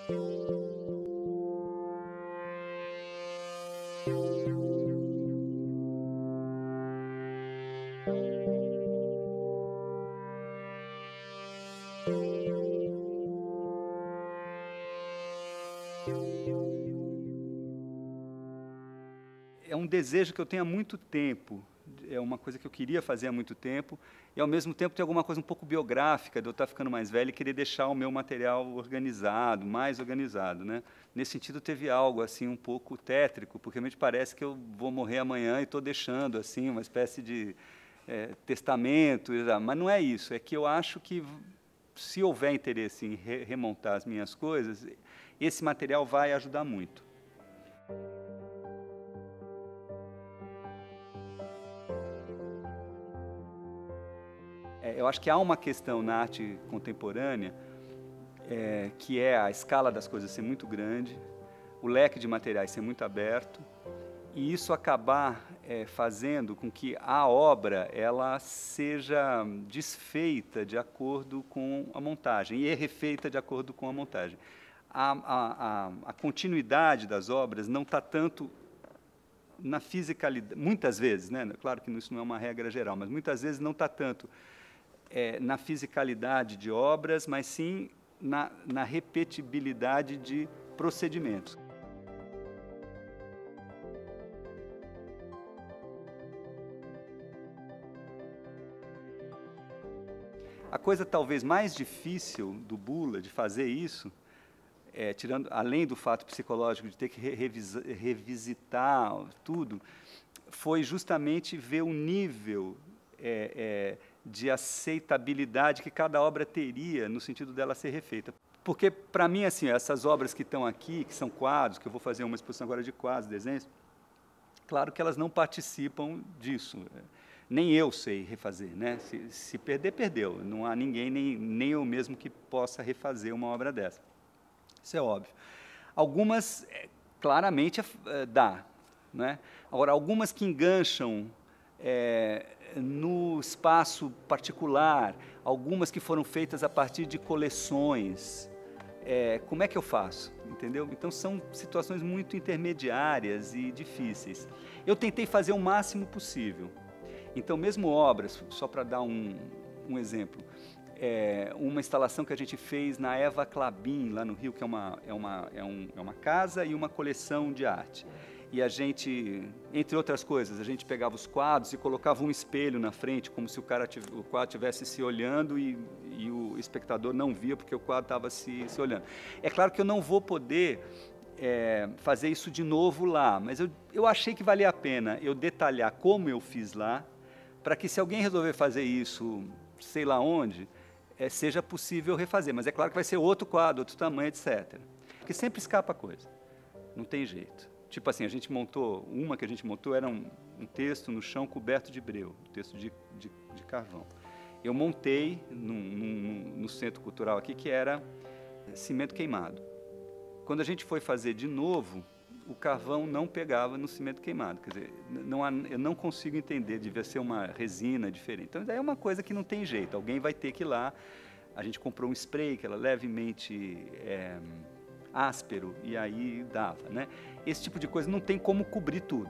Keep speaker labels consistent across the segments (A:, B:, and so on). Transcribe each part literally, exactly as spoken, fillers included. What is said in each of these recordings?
A: É um desejo que eu tenho há muito tempo, é uma coisa que eu queria fazer há muito tempo, e ao mesmo tempo tem alguma coisa um pouco biográfica, de eu estar ficando mais velho e querer deixar o meu material organizado, mais organizado, né? Nesse sentido teve algo assim um pouco tétrico, porque realmente parece que eu vou morrer amanhã e estou deixando assim uma espécie de é, testamento, mas não é isso, é que eu acho que se houver interesse em re remontar as minhas coisas, esse material vai ajudar muito. Eu acho que há uma questão na arte contemporânea, é, que é a escala das coisas ser muito grande, o leque de materiais ser muito aberto, e isso acabar é, fazendo com que a obra ela seja desfeita de acordo com a montagem, e refeita de acordo com a montagem. A, a, a, a continuidade das obras não está tanto na fisicalidade, muitas vezes, né? Claro que isso não é uma regra geral, mas muitas vezes não está tanto É, na fisicalidade de obras, mas sim na, na repetibilidade de procedimentos. A coisa talvez mais difícil do Bula de fazer isso, é, tirando, além do fato psicológico de ter que re revisitar tudo, foi justamente ver o nível é, é, de aceitabilidade que cada obra teria no sentido dela ser refeita. Porque, para mim, assim, essas obras que estão aqui, que são quadros, que eu vou fazer uma exposição agora de quadros, desenhos, claro que elas não participam disso. Nem eu sei refazer, né? Se, se perder, perdeu. Não há ninguém, nem, nem eu mesmo, que possa refazer uma obra dessa. Isso é óbvio. Algumas, claramente, dá, né? Agora, algumas que engancham É, no espaço particular, algumas que foram feitas a partir de coleções, é, como é que eu faço? Entendeu? Então são situações muito intermediárias e difíceis. Eu tentei fazer o máximo possível. Então mesmo obras, só para dar um, um exemplo, é, uma instalação que a gente fez na Eva Clabin, lá no Rio, que é uma, é uma, é um, é uma casa e uma coleção de arte. E a gente, entre outras coisas, a gente pegava os quadros e colocava um espelho na frente, como se o, cara, o quadro estivesse se olhando e, e o espectador não via, porque o quadro estava se, se olhando. É claro que eu não vou poder é, fazer isso de novo lá, mas eu, eu achei que valia a pena eu detalhar como eu fiz lá, para que se alguém resolver fazer isso, sei lá onde, é, seja possível refazer. Mas é claro que vai ser outro quadro, outro tamanho, etcétera. Porque sempre escapa coisa, não tem jeito. Tipo assim, a gente montou, uma que a gente montou era um, um texto no chão coberto de breu, um texto de, de, de carvão. Eu montei num, num, no centro cultural aqui, que era cimento queimado. Quando a gente foi fazer de novo, o carvão não pegava no cimento queimado. Quer dizer, não há, eu não consigo entender, devia ser uma resina diferente. Então, é uma coisa que não tem jeito, alguém vai ter que ir lá. A gente comprou um spray que era levemente é, áspero, e aí dava, né? Esse tipo de coisa não tem como cobrir tudo.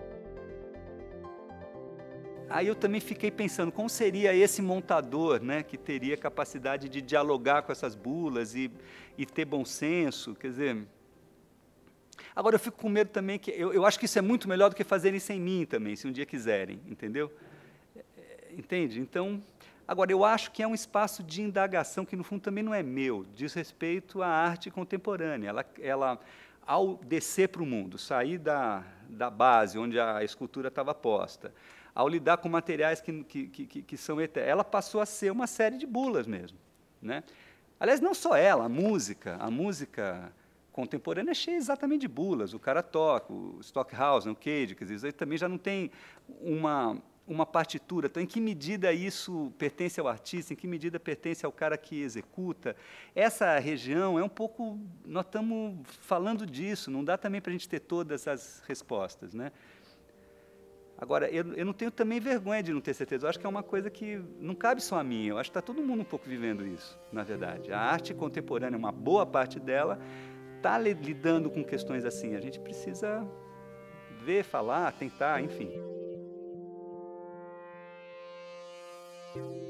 A: Aí eu também fiquei pensando, como seria esse montador, né, que teria capacidade de dialogar com essas bulas e, e ter bom senso, quer dizer... Agora eu fico com medo também, que eu, eu acho que isso é muito melhor do que fazerem sem mim também, se um dia quiserem, entendeu? Entende? Então, agora eu acho que é um espaço de indagação que no fundo também não é meu, diz respeito à arte contemporânea. Ela, ela ao descer para o mundo, sair da, da base onde a escultura estava posta, ao lidar com materiais que, que, que, que são eternos, ela passou a ser uma série de bulas mesmo, né? Aliás, não só ela, a música, a música contemporânea é cheia exatamente de bulas. O cara toca, o Stockhausen, o Cage, quer dizer, também já não tem uma, uma partitura. Então, em que medida isso pertence ao artista, em que medida pertence ao cara que executa? Essa região é um pouco... Nós estamos falando disso, não dá também para a gente ter todas as respostas, né? Agora, eu, eu não tenho também vergonha de não ter certeza. Eu acho que é uma coisa que não cabe só a mim. Eu acho que está todo mundo um pouco vivendo isso, na verdade. A arte contemporânea, uma boa parte dela, está lidando com questões assim. A gente precisa ver, falar, tentar, enfim.